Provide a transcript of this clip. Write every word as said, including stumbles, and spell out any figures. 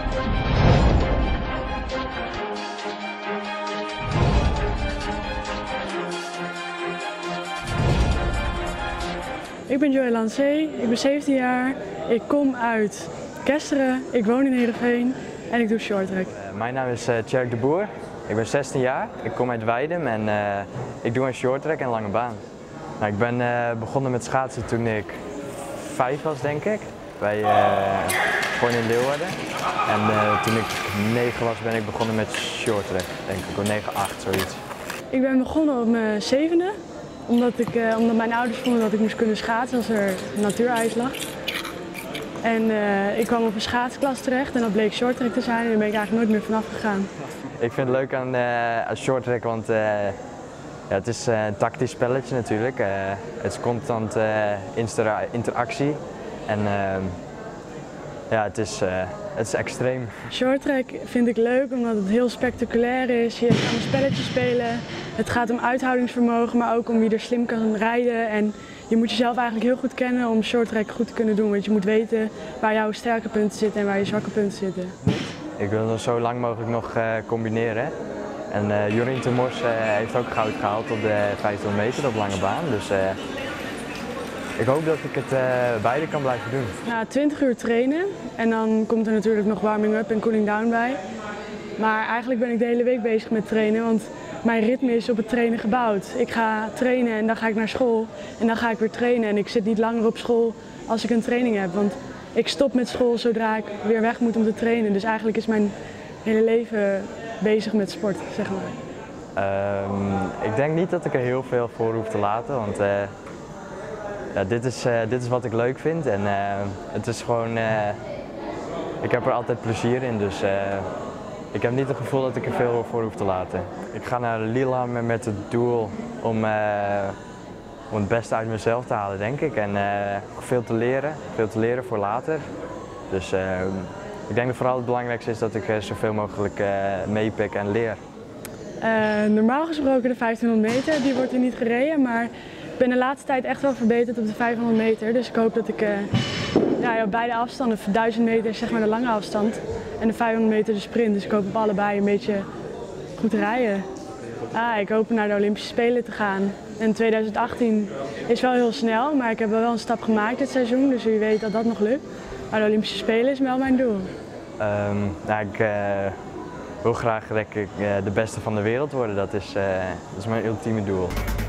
Ik ben Joël Lancé, ik ben zeventien jaar, ik kom uit Kesteren, ik woon in Heerenveen en ik doe shorttrack. Uh, mijn naam is uh, Tjerk de Boer, ik ben zestien jaar, ik kom uit Weidum en uh, ik doe een shorttrack en lange baan. Nou, ik ben uh, begonnen met schaatsen toen ik vijf was, denk ik, bij uh, gewoon in Leeuwarden. En uh, toen ik negen was ben ik begonnen met shorttrack, denk ik, of negen, acht, zoiets. Ik ben begonnen op mijn zevende. Omdat, ik, uh, omdat mijn ouders vonden dat ik moest kunnen schaatsen als er natuurijs lag. En uh, ik kwam op een schaatsklas terecht en dat bleek shorttrack te zijn en daar ben ik eigenlijk nooit meer vanaf gegaan. Ik vind het leuk aan, uh, aan shorttrack, want uh, ja, het is uh, een tactisch spelletje natuurlijk. Uh, het is constant uh, intera interactie en uh, ja, het is, uh, het is extreem. Shorttrack vind ik leuk omdat het heel spectaculair is. Je kan een spelletje spelen. Het gaat om uithoudingsvermogen, maar ook om wie er slim kan rijden. En je moet jezelf eigenlijk heel goed kennen om shorttrack goed te kunnen doen. Want je moet weten waar jouw sterke punten zitten en waar je zwakke punten zitten. Ik wil het zo lang mogelijk nog uh, combineren. En uh, Jorien Temors uh, heeft ook goud gehaald op de vijfhonderd meter op lange baan. Dus uh, ik hoop dat ik het uh, beide kan blijven doen. Nou, twintig uur trainen en dan komt er natuurlijk nog warming-up en cooling down bij. Maar eigenlijk ben ik de hele week bezig met trainen, want mijn ritme is op het trainen gebouwd. Ik ga trainen en dan ga ik naar school en dan ga ik weer trainen. En ik zit niet langer op school als ik een training heb, want ik stop met school zodra ik weer weg moet om te trainen. Dus eigenlijk is mijn hele leven bezig met sport, zeg maar. Um, ik denk niet dat ik er heel veel voor hoef te laten, want uh, ja, dit, is, uh, dit is wat ik leuk vind. En uh, het is gewoon, uh, ik heb er altijd plezier in, dus uh, ik heb niet het gevoel dat ik er veel voor hoef te laten. Ik ga naar Lillehammer met het doel om, uh, om het beste uit mezelf te halen, denk ik. En uh, veel te leren, veel te leren voor later. Dus uh, ik denk dat vooral het belangrijkste is dat ik uh, zoveel mogelijk uh, meepik en leer. Uh, normaal gesproken de vijftienhonderd meter, die wordt er niet gereden, maar ik ben de laatste tijd echt wel verbeterd op de vijfhonderd meter. Dus ik hoop dat ik uh, ja, op beide afstanden, de duizend meter zeg maar de lange afstand en de vijfhonderd meter de sprint. Dus ik hoop op allebei een beetje goed rijden. Ah, ik hoop naar de Olympische Spelen te gaan. En twintig achttien is wel heel snel, maar ik heb wel een stap gemaakt dit seizoen, dus wie weet dat dat nog lukt. Maar de Olympische Spelen is wel mijn doel. Um, nou, ik uh, wil graag denk ik, uh, de beste van de wereld worden, dat is, uh, dat is mijn ultieme doel.